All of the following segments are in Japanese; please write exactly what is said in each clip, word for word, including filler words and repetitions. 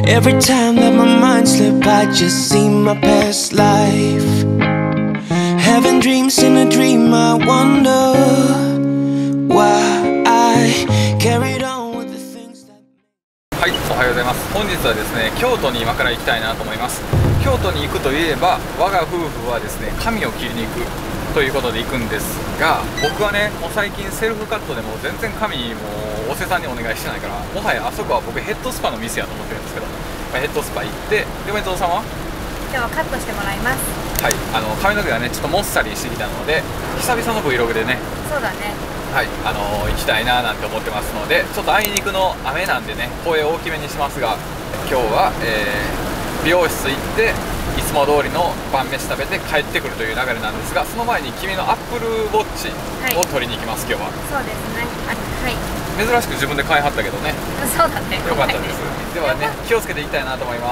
Every time that my mind slip, I just see my past life. Having dreams in a dream, I wonder why I carried on with the things that... はい、おはようございます。本日はですね、京都に今から行きたいなと思います。京都に行くといえば、我が夫婦はですね、髪を切りに行くということで行くんですが、僕はね、もう最近セルフカットでも全然髪もうお瀬さんにお願いしてないから、もはやあそこは僕ヘッドスパの店やと思ってるんですけど、まあ、ヘッドスパ行って、で梅蔵さんは今日はカットしてもらいます。 はい、あの髪の毛がねちょっともっさりしてきたので、久々の Vlog でね、 そうだね、 はい、あのー、行きたいななんて思ってますので、ちょっとあいにくの雨なんでね、声大きめにしますが、今日は、えー、美容室行っていつも通りの晩飯食べて帰ってくるという流れなんですが、その前に君の Apple Watch を取りに行きます、今日は。 そうですね、はい、 珍しく自分で買いはったけどね、 そうだね、 よかったです。ではね、気をつけていきたいなと思います。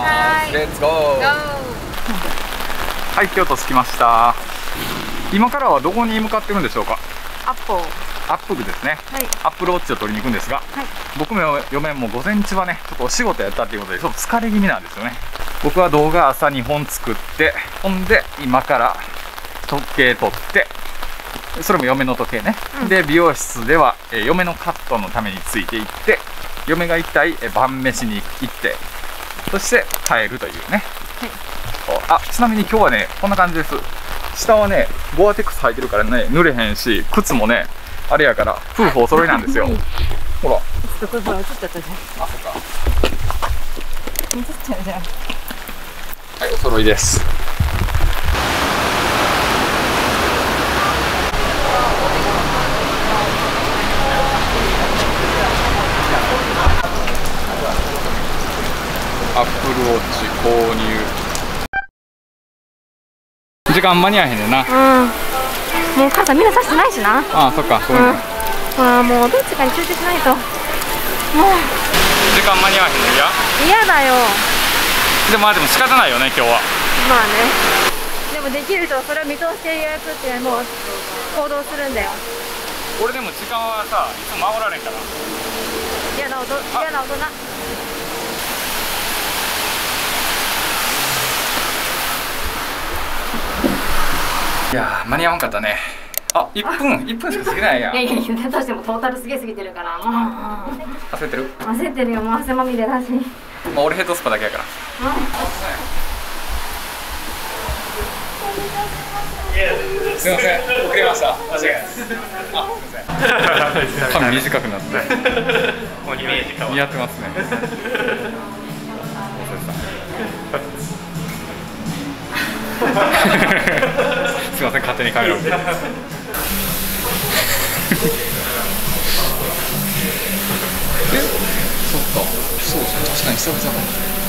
レッツゴー。はい、京都着きました。今からはどこに向かってるんでしょうか。 アッポーアップルですね、 はい、 アップルウォッチを取りに行くんですが、はい、僕も嫁も午前中はねちょっとお仕事やったっていうことでちょっと疲れ気味なんですよね。僕は動画朝にほん作って、ほんで今から時計取って、それも嫁の時計ね、うん、で美容室では、えー、嫁のカットのためについていって、嫁が行きたい、えー、晩飯に行って、そして帰るというね、はい、あ、ちなみに今日はねこんな感じです。下はねゴアテックス履いてるからね濡れへんし、靴もねあれやから夫婦お揃いなんですよ。ほら、 ちょっとこれほら映っちゃったじゃん。 あ、そっか、 映っちゃうじゃん。 はい、お揃いです。アップルウォッチ購入。時間間に合えへんねんな。うん。 もう母さんみんなさしてないしな。 ああ、そっか、そういうの。 ああ、もうどっちかに集中しないと。もう。 時間間に合わへんの嫌？ 嫌だよ。 でもまあでも仕方ないよね、今日は。 まあね。でもできる人はそれを見通して予約ってもう行動するんだよ。 俺でも時間はさ、いつも守られんから。 嫌なおと嫌な大人。 いやー、間に合わんかったね。あ、いっぷん、いっぷんしか過ぎないやん。 いやいやいや、だとしてもトータルすげえ過ぎてるから、もう。 焦ってる？ 焦ってるよ、もう汗まみれだし。 まあ、俺ヘッドスパだけやから。すいません、遅れました。間違いないです。あ、すいません。髪短くなって。もうイメージ変わる。似合ってますね。すいません、勝手にカメラを。え、そっか、そうですね、確かに久々かも。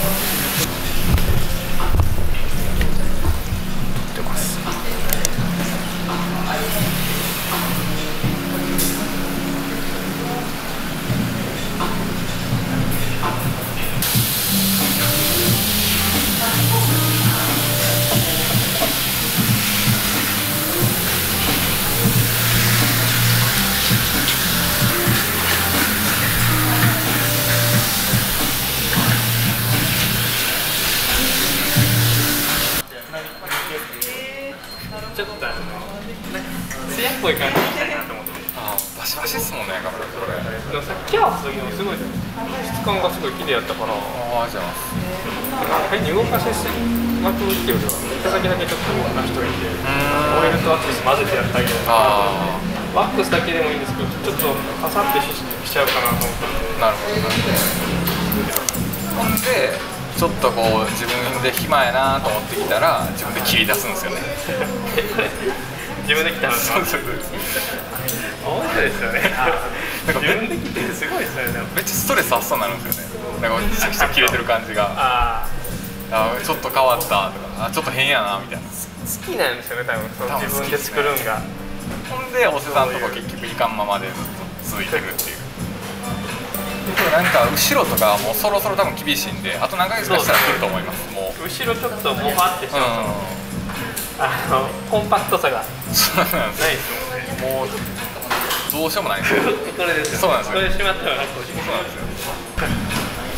出ます。 ちょっとあの艶っぽい感じにしたいなと思って。 ああ、バシバシっすもんね、カメラこれ。 でもさっきはすごいすごい質感がすごい綺麗やったから。 ああ、じゃあ。 変に動かしまくっていうよりは、手先だけちょっと動かしといて、オイルとワックス混ぜてやったりとか。ワックスだけでもいいんですけど、ちょっとパサってしちゃうかなと思ったんで。 なるほど、なるほど。ほんで。ちょっとこう自分で暇やなと思ってきたら自分で切り出すんですよね。 自分で切ったの？ そうそうそう。 面白いですよね。なんか自分で切ってすごいですよね。 めっちゃストレス発散になるんですよね。なんかめちゃくちゃ切れてる感じが。ああ、ちょっと変わったとか、あ、ちょっと変やなみたいな。 好きなんですよね、多分その自分で作るんが。 ほんでお瀬さんとか結局いかんままでずっと続いてるっていう。なんか後ろとかもうそろそろ多分厳しいんで、あと何ヶ月かしたら来ると思います。もう後ろちょっとモファってしまう、うん、あのコンパクトさがないですよね。もうどうしようもないんですよ。 これですよ。 そうなんですよ。 これしまったら楽しい。 そうなんですよ。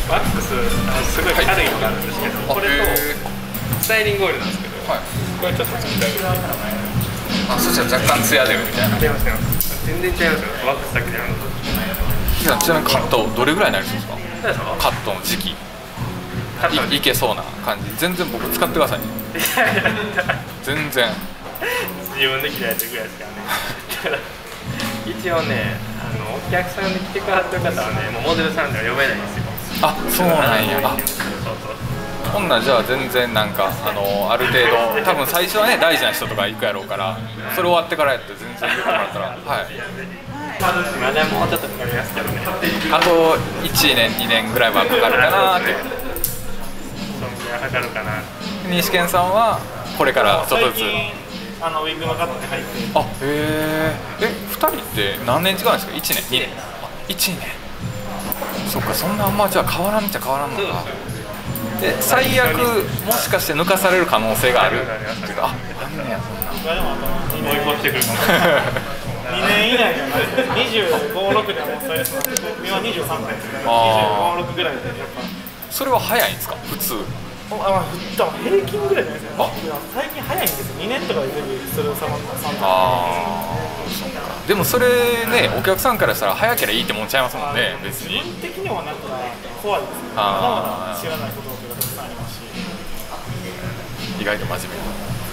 ワックスすごい軽いのがあるんですけど、これとスタイリングオイルなんですけど、これちょっとつけてあげる。 あ、そしたら若干ツヤ出るみたいな。 出ますね。全然違いますよ。ワックスだけでやるのと。 ちなみにカットどれぐらいになるんですか？カットの時期。い, いけそうな感じ。全然僕使ってください。全然。 自分で切られてるぐらいですからね。一応ね、あのお客さんで来てくださってる方はね、もうモデルさんでは呼べないんですよ。 あ、そうなんや。あ、ほんならじゃあ全然なんかあのある程度多分最初はね大事な人とか行くやろうから、それ終わってからやって全然言ってもらったら、はい。 まだもうちょっとかかりますけどね。 あといちねんにねんぐらいはかかるかなって。 そんぐらいかかるかな。 西健さんはこれからちょっとずつ。 あのウィッグのカットに入って。 あ、へえ。え、ふたりって何年違うんですか？いちねん、にねん。いちねん。そっか、そんなあんまじゃあ変わらんっちゃ変わらんのか。で、最悪もしかして抜かされる可能性があるっていうか、あ、あんねやそんな。 追い越してくるかも。にねん以内じゃないですか。にじゅうご、ろくではもうスタイリストになって、今はにじゅうさんさいですから、にじゅうご、ろくぐらいでやっぱ。 それは早いんですか？普通。 あ、まあ、平均ぐらいじゃないですか。最近早いんですよ。にねんとかでデビューする様さんとか。ああ、 そうか。でもそれね、お客さんからしたら早ければいいってもんちゃいますもんね。別に。 自分的にはなんか怖いですね。まだまだ知らないことがたくさんありますし。 意外と真面目な。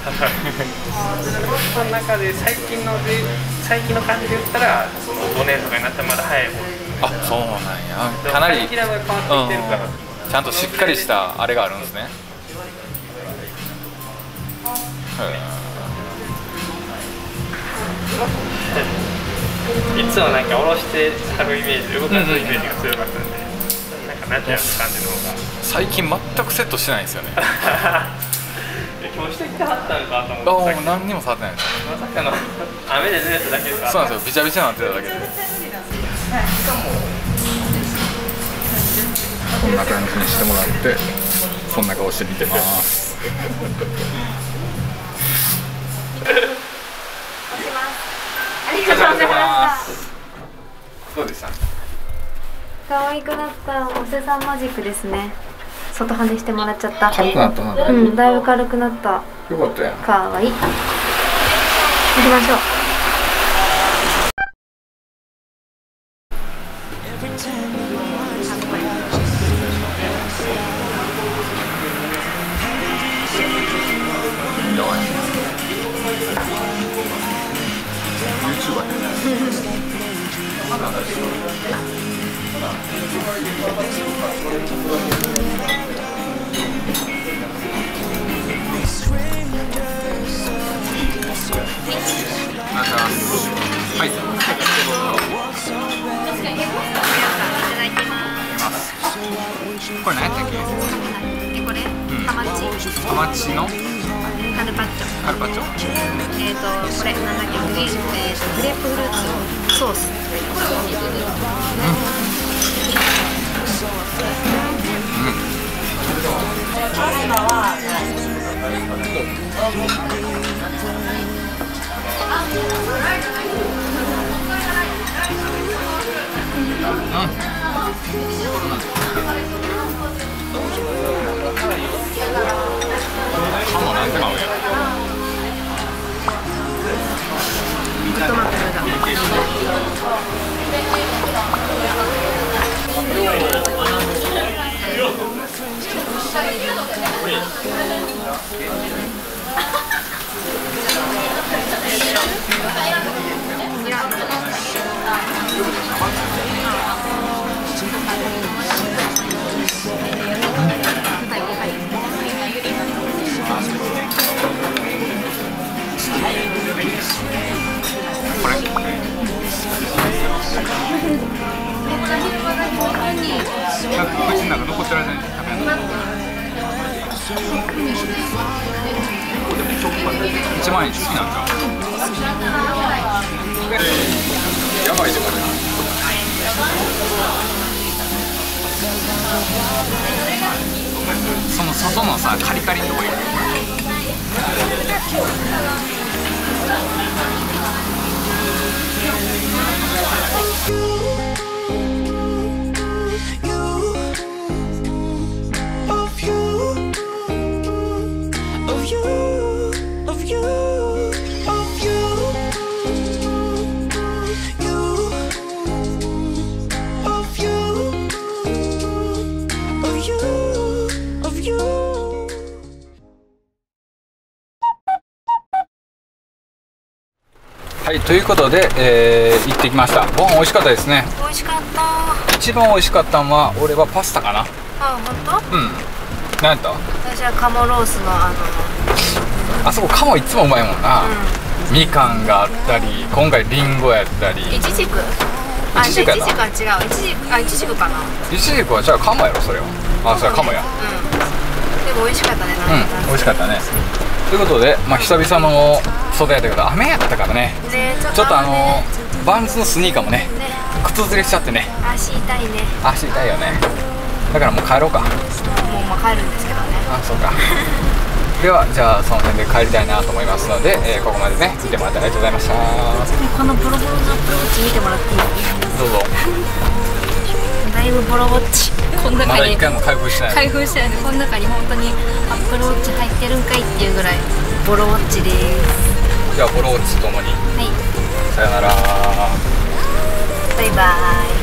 その中で最近ので最近の感じで言ったら、そのごねんとかになったらまだ早い方。 あ、そうなんや。かなり。 最近は変わってきてるから。 ちゃんとしっかりしたあれがあるんですね。 いつもなんか下ろしてはるイメージ、動かすイメージが強かったんで、なんかナチュラルな感じの方が。 最近全くセットしてないんですよね。 今日してきてはったんかと思って。 あ、もう何にも触ってないです。 まさかの雨で濡れただけですか。 そうなんですよ。びちゃびちゃになってただけで。こんな感じにしてもらって、こんな顔して見てます。 押します。ありがとうございました。 どうでした？ 可愛くなったおせさんマジックですね。外跳ねしてもらっちゃった。 軽くなったな。 うん、だいぶ軽くなった。 よかったやん。 可愛い。行きましょう。 はい。これ何やったっけ？ え、これ、ハマチ。 ハマチのカルパッチョ。 カルパッチョ。 えっと、これ、なんだっけ、グレープ、えーと、グレープフルーツソース。 カモなんて買うんや。 グッドマップだ。 これ。なんか口の中残ってる間に食べるの。一番好きなんか。やばいでこれ。その外のさカリカリのとこいる。 you, of you. はい、ということで、えー、行ってきました。ご飯美味しかったですね。 美味しかった。 一番美味しかったのは俺はパスタかな。 あ、本当？ うん。何やった？ 私は鴨ロースのあのあそこ鴨いつもうまいもんな、 うみかんがあったり、今回リンゴやったり。 いちじく？あ、いちじくは違う。いちじく、あ、いちじくかな。 いちじくはじゃあ鴨やろそれは。あ、それは鴨や。 うん。でも美味しかったね。 うん、美味しかったね。ということで、まあ久々の外やったけど雨やったからね。 ね、 ちょっとあのバンズのスニーカーもね、 ね、 靴ずれしちゃってね。 足痛いね。 足痛いよね。だからもう帰ろうか。 もうまあ帰るんですけどね。 あ、そうか。ではじゃあその辺で帰りたいなと思いますので、えー、ここまでね見てもらってありがとうございました。 このボロボロのアプローチ見てもらっていい？ どうぞ。 だいぶボロボッチ。この中にまだ一回も開封してない。 開封してないの。この中に本当にアップルウォッチ入ってるんかいっていうぐらいボロウォッチです。 じゃあボロウォッチともに。 はい。 さよなら。 バイバイ。